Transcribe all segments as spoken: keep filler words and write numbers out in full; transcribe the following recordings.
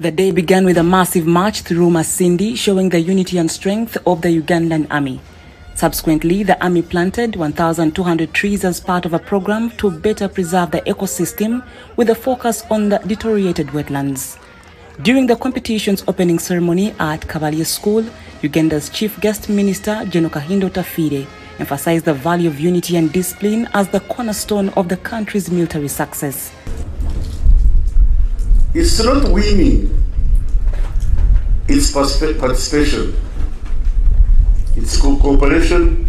The day began with a massive march through Masindi, showing the unity and strength of the Ugandan army. Subsequently, the army planted one thousand two hundred trees as part of a program to better preserve the ecosystem with a focus on the deteriorated wetlands. During the competition's opening ceremony at Cavalier School, Uganda's Chief Guest Minister, General Kahindo Tafire, emphasized the value of unity and discipline as the cornerstone of the country's military success. It's not winning, it's participation, it's cooperation,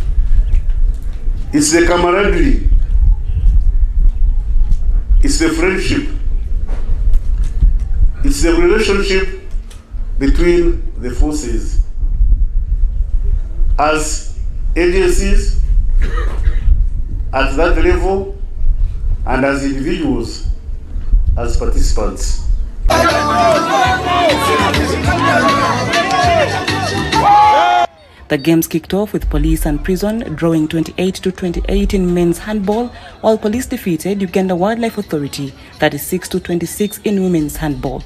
it's the camaraderie, it's the friendship, it's the relationship between the forces as agencies at that level and as individuals as participants. The games kicked off with Police and Prison drawing twenty-eight to twenty-eight in men's handball, while Police defeated Uganda Wildlife Authority thirty-six to twenty-six in women's handball.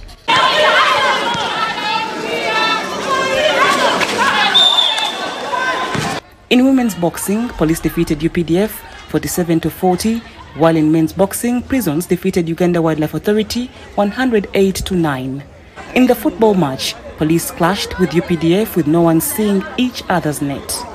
In women's boxing, Police defeated U P D F forty-seven to forty, while in men's boxing, Prisons defeated Uganda Wildlife Authority one hundred eight to nine. In the football match, Police clashed with U P D F with no one seeing each other's net.